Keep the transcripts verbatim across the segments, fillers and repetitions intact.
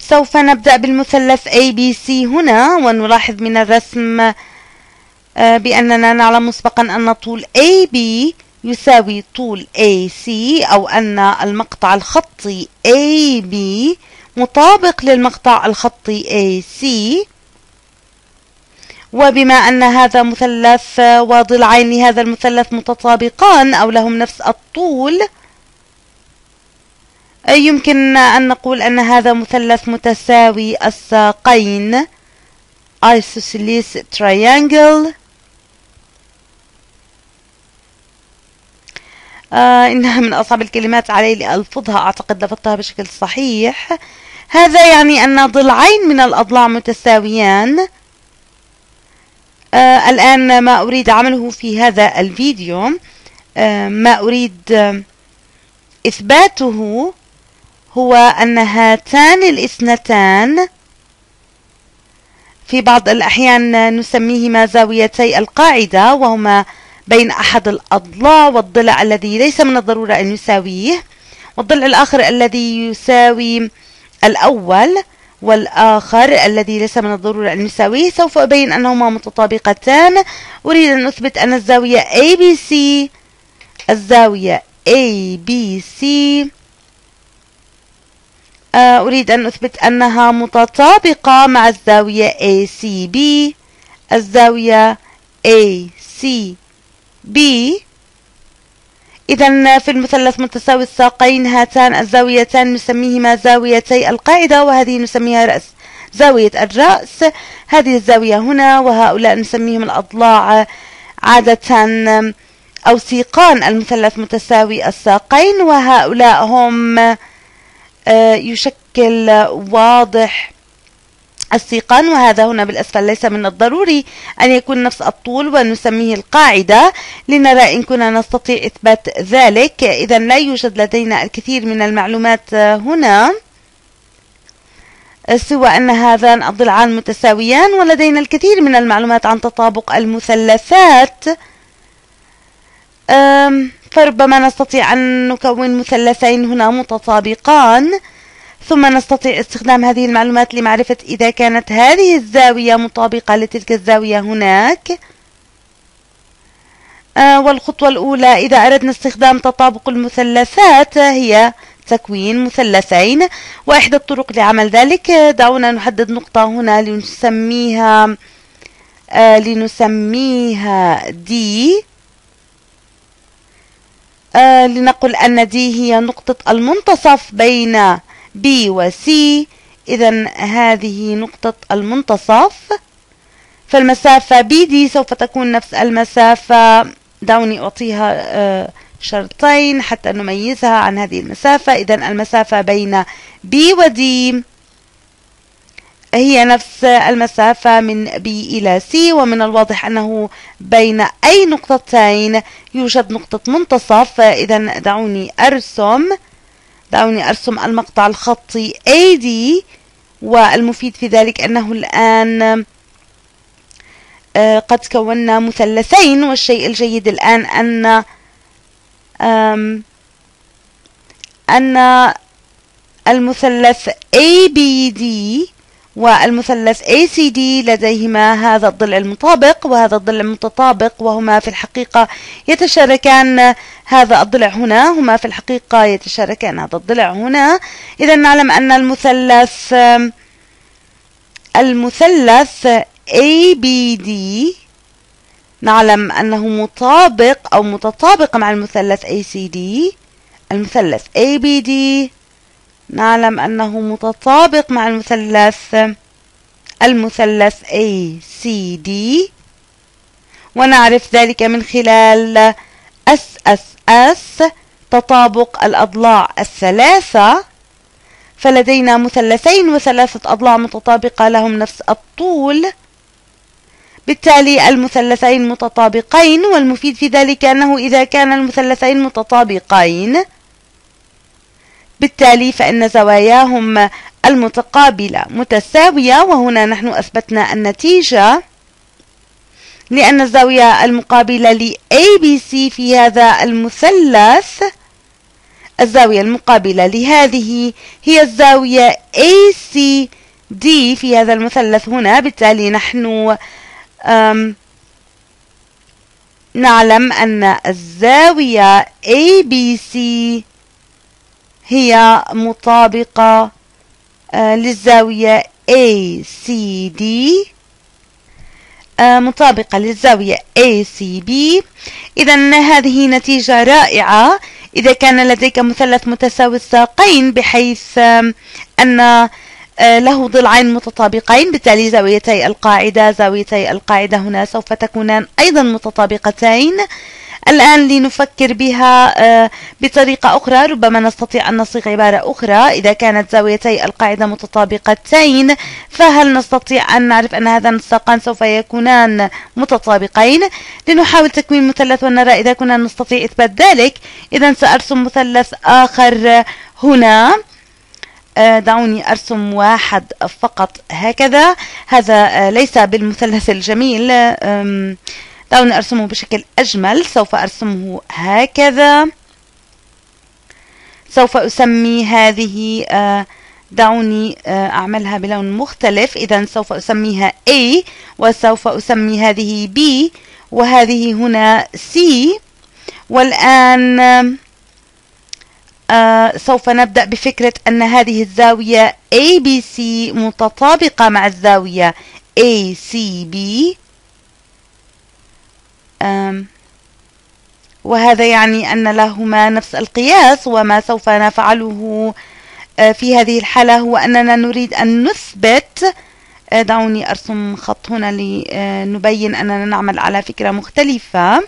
سوف نبدأ بالمثلث إيه بي سي هنا، ونلاحظ من الرسم بأننا نعلم مسبقا أن طول إيه بي يساوي طول إيه سي، أو أن المقطع الخطي إيه بي مطابق للمقطع الخطي إيه سي. وبما أن هذا مثلث وضلعين لهذا المثلث متطابقان أو لهم نفس الطول، يمكن أن نقول أن هذا مثلث متساوي الساقين isosceles triangle. آه إنها من أصعب الكلمات علي لألفظها، أعتقد لفظتها بشكل صحيح. هذا يعني أن ضلعين من الأضلاع متساويان. آه الآن ما أريد عمله في هذا الفيديو، آه ما أريد آه إثباته هو أن هاتان الاثنتان في بعض الأحيان نسميهما زاويتي القاعدة، وهما بين أحد الأضلاع والضلع الذي ليس من الضرورة أن يساويه، والضلع الآخر الذي يساوي الأول، والآخر الذي ليس من الضرورة أن يساويه. سوف أبين أنهما متطابقتان. أريد أن أثبت أن الزاوية إيه بي سي الزاوية إيه بي سي أريد أن أثبت أنها متطابقة مع الزاوية إيه سي بي الزاوية إيه سي بي. إذا في المثلث متساوي الساقين هاتان الزاويتان نسميهما زاويتي القاعدة، وهذه نسميها رأس زاوية الرأس. هذه الزاوية هنا، وهؤلاء نسميهم الأضلاع عادة أو سيقان المثلث متساوي الساقين، وهؤلاء هم يشكل واضح السيقان. وهذا هنا بالأسفل ليس من الضروري أن يكون نفس الطول، ونسميه القاعدة لنرى إن كنا نستطيع إثبات ذلك. إذا لا يوجد لدينا الكثير من المعلومات هنا سوى أن هذان الضلعان متساويان، ولدينا الكثير من المعلومات عن تطابق المثلثات. فربما نستطيع أن نكون مثلثين هنا متطابقان، ثم نستطيع استخدام هذه المعلومات لمعرفة إذا كانت هذه الزاوية مطابقة لتلك الزاوية هناك. آه والخطوة الأولى إذا أردنا استخدام تطابق المثلثات هي تكوين مثلثين، وإحدى الطرق لعمل ذلك دعونا نحدد نقطة هنا لنسميها آه لنسميها دي. آه لنقل أن دي هي نقطة المنتصف بين B و C. إذا هذه نقطة المنتصف، فالمسافة بي دي سوف تكون نفس المسافة. دعوني أعطيها آه شرطين حتى نميزها عن هذه المسافة. إذا المسافة بين B و D هي نفس المسافة من B إلى C، ومن الواضح أنه بين أي نقطتين يوجد نقطة منتصف. إذا دعوني أرسم دعوني أرسم المقطع الخطي إيه دي، والمفيد في ذلك أنه الآن قد كونا مثلثين. والشيء الجيد الآن أن أن المثلث إيه بي دي والمثلث إيه سي دي لديهما هذا الضلع المطابق وهذا الضلع المتطابق، وهما في الحقيقة يتشاركان هذا الضلع هنا، هما في الحقيقة يتشاركان هذا الضلع هنا. إذا نعلم أن المثلث المثلث إيه بي دي نعلم أنه مطابق أو متطابق مع المثلث إيه سي دي. المثلث إيه بي دي نعلم أنه متطابق مع المثلث المثلث إيه سي دي، ونعرف ذلك من خلال إس إس إس تطابق الأضلاع الثلاثة. فلدينا مثلثين وثلاثة أضلاع متطابقة لهم نفس الطول، بالتالي المثلثين متطابقين. والمفيد في ذلك أنه إذا كان المثلثين متطابقين بالتالي فإن زواياهم المتقابلة متساوية. وهنا نحن أثبتنا النتيجة، لأن الزاوية المقابلة ل إيه بي سي في هذا المثلث الزاوية المقابلة لهذه هي الزاوية إيه سي دي في هذا المثلث هنا. بالتالي نحن نعلم أن الزاوية إيه بي سي هي مطابقة للزاوية إيه سي دي، مطابقة للزاوية إيه سي بي. إذن هذه نتيجة رائعة إذا كان لديك مثلث متساوي الساقين بحيث أن له ضلعين متطابقين، بالتالي زاويتي القاعدة زاويتي القاعدة هنا سوف تكونان أيضا متطابقتين. الآن لنفكر بها بطريقة أخرى، ربما نستطيع أن نصيغ عبارة أخرى. إذا كانت زاويتي القاعدة متطابقتين فهل نستطيع أن نعرف أن هذان الساقان سوف يكونان متطابقين؟ لنحاول تكوين مثلث ونرى إذا كنا نستطيع إثبات ذلك. إذا سأرسم مثلث آخر هنا. دعوني أرسم واحد فقط هكذا. هذا ليس بالمثلث الجميل، دعوني أرسمه بشكل أجمل. سوف أرسمه هكذا. سوف أسمي هذه، دعوني أعملها بلون مختلف. إذا سوف أسميها A، وسوف أسمي هذه B، وهذه هنا C. والآن آه سوف نبدأ بفكرة أن هذه الزاوية إيه بي سي متطابقة مع الزاوية إيه سي بي، وهذا يعني أن لهما نفس القياس. وما سوف نفعله آه في هذه الحالة هو أننا نريد أن نثبت، آه دعوني أرسم خط هنا لنبين أننا نعمل على فكرة مختلفة.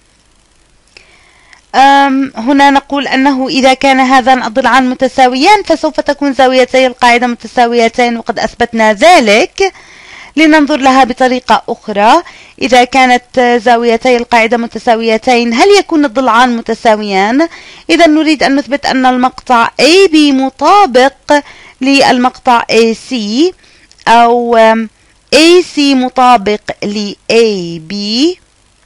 هنا نقول أنه إذا كان هذان الضلعان متساويان فسوف تكون زاويتي القاعدة متساويتين، وقد أثبتنا ذلك. لننظر لها بطريقة أخرى. إذا كانت زاويتي القاعدة متساويتين هل يكون الضلعان متساويان؟ إذا نريد أن نثبت أن المقطع إيه بي مطابق للمقطع إيه سي، أو إيه سي مطابق ل إيه بي.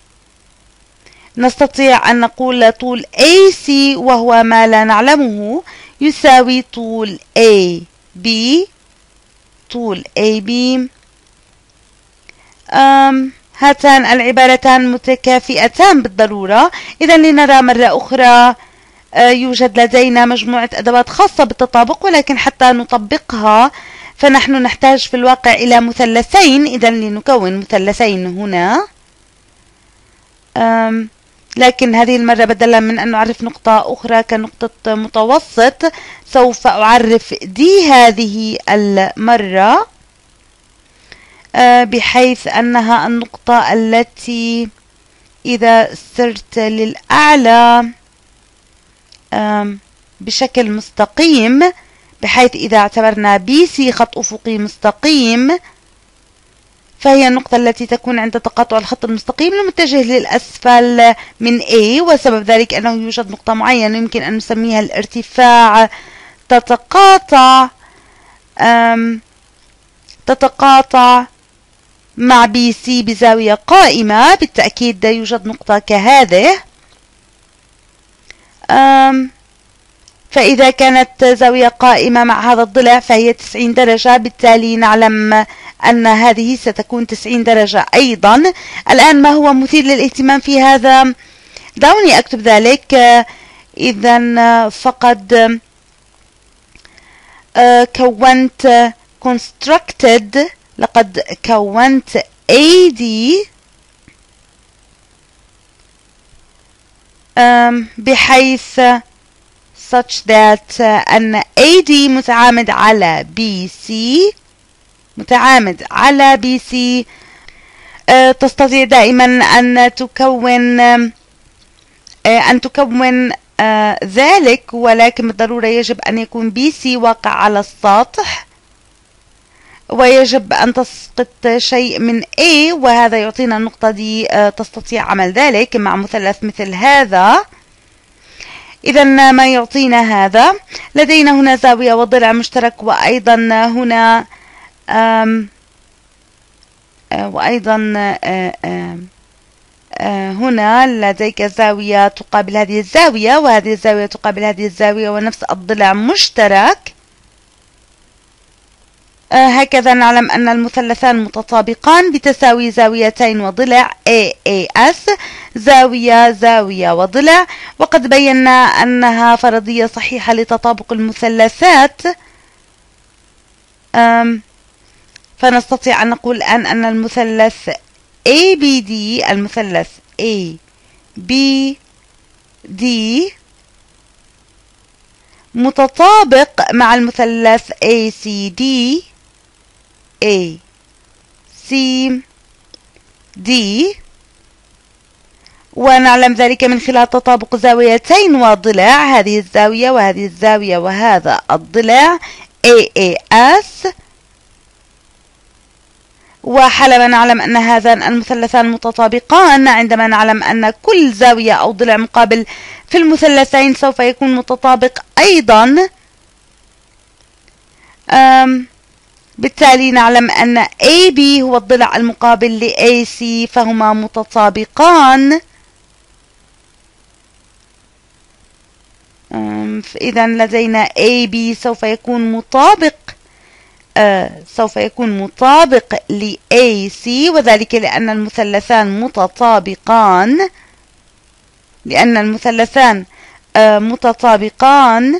نستطيع أن نقول طول إيه سي وهو ما لا نعلمه يساوي طول إيه بي. طول إيه بي. هاتان العبارتان متكافئتان بالضرورة. إذا لنرى مرة أخرى، يوجد لدينا مجموعة أدوات خاصة بالتطابق، ولكن حتى نطبقها فنحن نحتاج في الواقع إلى مثلثين. إذا لنكون مثلثين هنا، لكن هذه المرة بدلا من أن نعرف نقطة أخرى كنقطة متوسط سوف أعرف دي هذه المرة، بحيث أنها النقطة التي إذا سرت للأعلى بشكل مستقيم، بحيث إذا اعتبرنا بي سي خط أفقي مستقيم فهي النقطة التي تكون عند تقاطع الخط المستقيم المتجه للأسفل من A. وسبب ذلك أنه يوجد نقطة معينة يمكن أن نسميها الارتفاع تتقاطع تتقاطع مع بي سي بزاوية قائمة. بالتأكيد يوجد نقطة كهذه. فإذا كانت زاوية قائمة مع هذا الضلع فهي تسعين درجة، بالتالي نعلم أن هذه ستكون تسعين درجة أيضا. الآن ما هو مثير للاهتمام في هذا؟ دعوني أكتب ذلك. إذا فقد كونت constructed، لقد كونت إيه دي بحيث such that أن إيه دي متعامد على بي سي متعامد على بي سي. تستطيع دائما أن تكون أن تكون ذلك، ولكن بالضرورة يجب أن يكون بي سي واقع على السطح، ويجب أن تسقط شيء من A، وهذا يعطينا النقطة دي. تستطيع عمل ذلك مع مثلث مثل هذا. إذا ما يعطينا هذا، لدينا هنا زاوية وضلع مشترك، وأيضا هنا أم وأيضا هنا لديك زاوية تقابل هذه الزاوية، وهذه الزاوية تقابل هذه الزاوية، ونفس الضلع مشترك. هكذا نعلم أن المثلثان متطابقان بتساوي زاويتين وضلع إيه إيه إس، زاوية زاوية وضلع. وقد بينا أنها فرضية صحيحة لتطابق المثلثات، فنستطيع أن نقول الآن أن المثلث إيه بي دي المثلث إيه بي دي متطابق مع المثلث إيه سي دي إيه سي دي، ونعلم ذلك من خلال تطابق زاويتين وضلع، هذه الزاوية وهذه الزاوية وهذا الضلع إيه إيه إس. وحالما نعلم أن هذان المثلثان متطابقان عندما نعلم أن كل زاوية أو ضلع مقابل في المثلثين سوف يكون متطابق أيضا، بالتالي نعلم أن إيه بي هو الضلع المقابل ل إيه سي، فهما متطابقان. إذا لدينا إيه بي سوف يكون مطابق آه سوف يكون مطابق ل إيه سي، وذلك لأن المثلثان متطابقان لأن المثلثان آه متطابقان.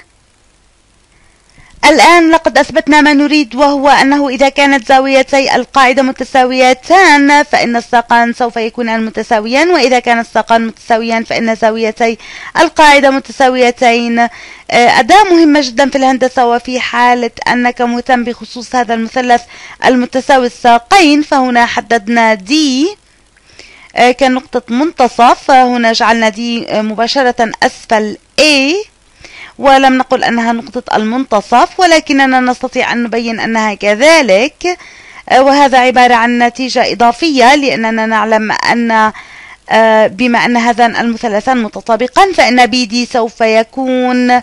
الآن لقد أثبتنا ما نريد، وهو أنه إذا كانت زاويتي القاعدة متساويتان فإن الساقان سوف يكونان متساويان، وإذا كان الساقان متساويان فإن زاويتي القاعدة متساويتين. أداة مهمة جدا في الهندسة، وفي حالة أنك مهتم بخصوص هذا المثلث المتساوي الساقين فهنا حددنا دي كنقطة منتصف، هنا جعلنا دي مباشرة أسفل A، ولم نقل أنها نقطة المنتصف، ولكننا نستطيع أن نبين أنها كذلك، وهذا عبارة عن نتيجة إضافية، لأننا نعلم أن بما أن هذان المثلثان متطابقان فإن بي دي سوف يكون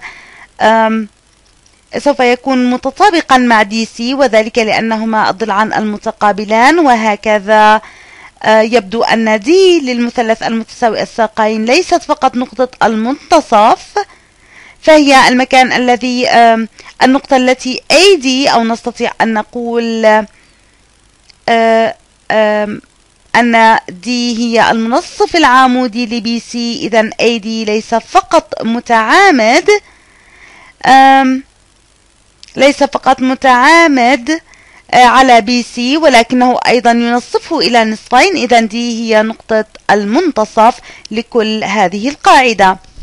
سوف يكون متطابقا مع دي سي، وذلك لأنهما الضلعان المتقابلان. وهكذا يبدو أن دي للمثلث المتساوي الساقين ليست فقط نقطة المنتصف، فهي المكان الذي النقطة التي إيه دي، أو نستطيع أن نقول أن دي هي المنصف العمودي لبي سي. إذن إيه دي ليس فقط متعامد ليس فقط متعامد على بي سي، ولكنه أيضا ينصفه إلى نصفين. إذن دي هي نقطة المنتصف لكل هذه القاعدة.